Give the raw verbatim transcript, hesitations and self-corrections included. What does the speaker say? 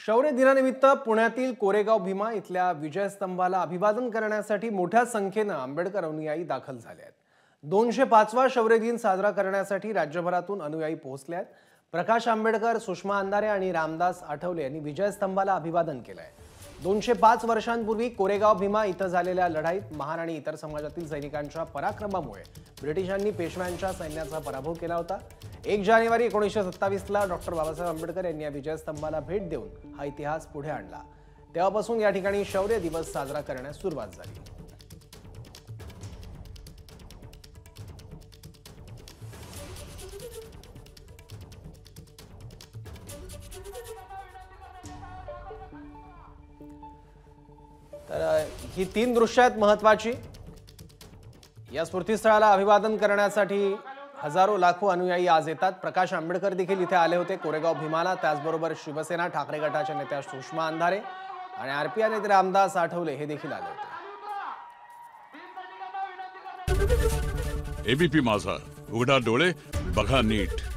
शौर्य दिनानिमित्त पुण्यातील कोरेगाव भीमा इथल्या विजयस्तंभाला अभिवादन करण्यासाठी मोठ्या संख्येने आंबेडकर अनुयायी दाखल झाले आहेत। दोनशे पाचवा शौर्य दिन साजरा करण्यासाठी राज्यभरातून अनुयायी पोहोचले आहेत। प्रकाश आंबेडकर, सुषमा अंधारे आणि रामदास आठवले यांनी विजयस्तंभाला अभिवादन केले आहे। दोनशे पाच वर्षांपूर्वी कोरेगाव भीमा इथं झालेल्या लढाईत महार आणि इतर समाजातील सैनिकांच्या पराक्रमामुळे ब्रिटिशांनी पेशव्यांच्या सैन्याचा पराभव केला होता। एक जानेवारी एकोणीसशे सत्तावीस ला डॉक्टर बाबासाहेब आंबेडकर यांनी या विजयस्तंभाला भेट देऊन हा इतिहास पुढे आणला। तेव्हापासून या ठिकाणी शौर्य दिवस साजरा करण्यास सुरुवात झाली। तर ही तीन दृश्य आहेत महत्त्वाची। या स्मृतीस्थळाला अभिवादन करण्यासाठी हजारो लाखो अनुयायी आज येतात। प्रकाश आंबेडकर देखील इथे आले होते कोरेगाव भीमाला। त्याचबरोबर शिवसेना ठाकरे गटाच्या नेत्या सुषमा अंधारे आणि आरपीआय नेते रामदास आठवले हे देखील आले होते। एबीपी माझा, उघडा डोळे बघा नीट।